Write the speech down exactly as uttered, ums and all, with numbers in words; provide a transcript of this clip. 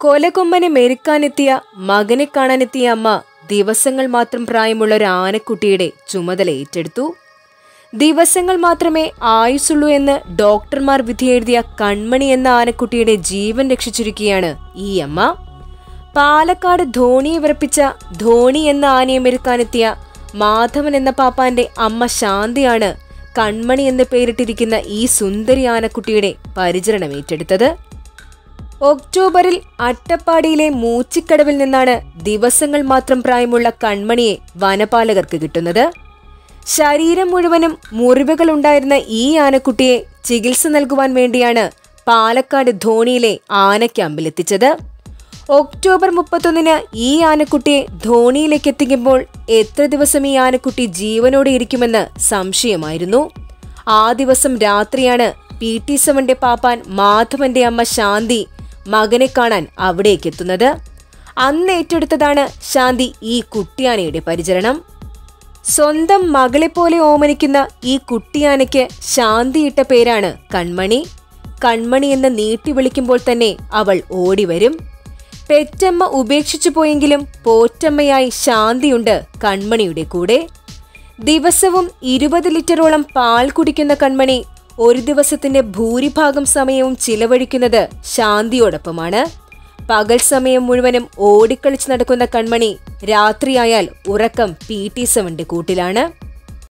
കൊലകൊമ്പനെ മെരുക്കാനെത്തിയ മകനെ കാണാനെത്തിയ അമ്മ ദിവസങ്ങൾ മാത്രം പ്രായമുള്ള ഒരു ആനക്കുട്ടിയുടെ ചുമതല ഏറ്റെടുത്തു. ദിവസങ്ങൾ മാത്രമേ ആയുസുള്ളൂ എന്ന് ഡോക്ടർമാർ വിധിയെഴുതിയ കൺമണി എന്ന ആനക്കുട്ടിയുടെ ജീവൻ രക്ഷിച്ചിരിക്കുകയാണ് ഈ അമ്മ. പാലക്കാട് ധോണിയെ വിറപ്പിച്ച ധോണി എന്ന ആനയെ മെരുക്കാനെത്തിയ മാധവൻ എന്ന പാപ്പാന്റെ അമ്മ ശാന്തിയാണ് കൺമണി എന്ന് പേരിട്ടിരിക്കുന്ന ഈ സുന്ദരി ആനക്കുട്ടിയുടെ പരിചരണം ഏറ്റെടുത്തത്. ഒക്ടോബറിൽ അട്ടപ്പാടിയിലെ മൂച്ചിക്കടവിൽ നിന്നാണ് ദിവസങ്ങൾ മാത്രം പ്രായമുള്ള കൺമണിയെ വനപാലകർക്ക് കിട്ടുന്നത്. ശരീരം മുഴുവനും മുറിവുകൾ ഉണ്ടായിരുന്ന ഈ ആനക്കുട്ടിയെ ചികിത്സ നൽകുവാൻ വേണ്ടിയാണ് പാലക്കാട് ധോണിയിലെ ആന ക്യാമ്പിലെത്തിച്ചത്. ഒക്ടോബർ മുപ്പത്തൊന്നിന് ഈ ആനക്കുട്ടിയെ ധോണിയിലേക്ക് എത്തിക്കുമ്പോൾ എത്ര ദിവസം ഈ ആനക്കുട്ടി ജീവനോടെ ഇരിക്കുമെന്ന് സംശയമായിരുന്നു. ആ ദിവസം രാത്രിയാണ് പി ടി സെവന്റെ പാപ്പാൻ മാധവന്റെ അമ്മ ശാന്തി മകനെ കാണാൻ അവിടേക്ക് എത്തുന്നത്. അന്ന് ഏറ്റെടുത്തതാണ് ശാന്തി ഈ കുട്ടിയാനയുടെ പരിചരണം. സ്വന്തം മകളെപ്പോലെ ഓമനിക്കുന്ന ഈ കുട്ടിയാനയ്ക്ക് ശാന്തിയിട്ട പേരാണ് കൺമണി. കൺമണി എന്ന് നീട്ടി വിളിക്കുമ്പോൾ തന്നെ അവൾ ഓടിവരും. പെറ്റമ്മ ഉപേക്ഷിച്ചു പോയെങ്കിലും പോറ്റമ്മയായി ശാന്തിയുണ്ട് കൺമണിയുടെ കൂടെ. ദിവസവും ഇരുപത് ലിറ്ററോളം പാൽ കുടിക്കുന്ന കൺമണി ഒരു ദിവസത്തിന്റെ ഭൂരിഭാഗം സമയവും ചിലവഴിക്കുന്നത് ശാന്തിയോടൊപ്പമാണ്. പകൽ സമയം മുഴുവനും ഓടിക്കളിച്ച് നടക്കുന്ന കൺമണി രാത്രിയായാൽ ഉറക്കം പി ടി സെവന്റെ കൂട്ടിലാണ്.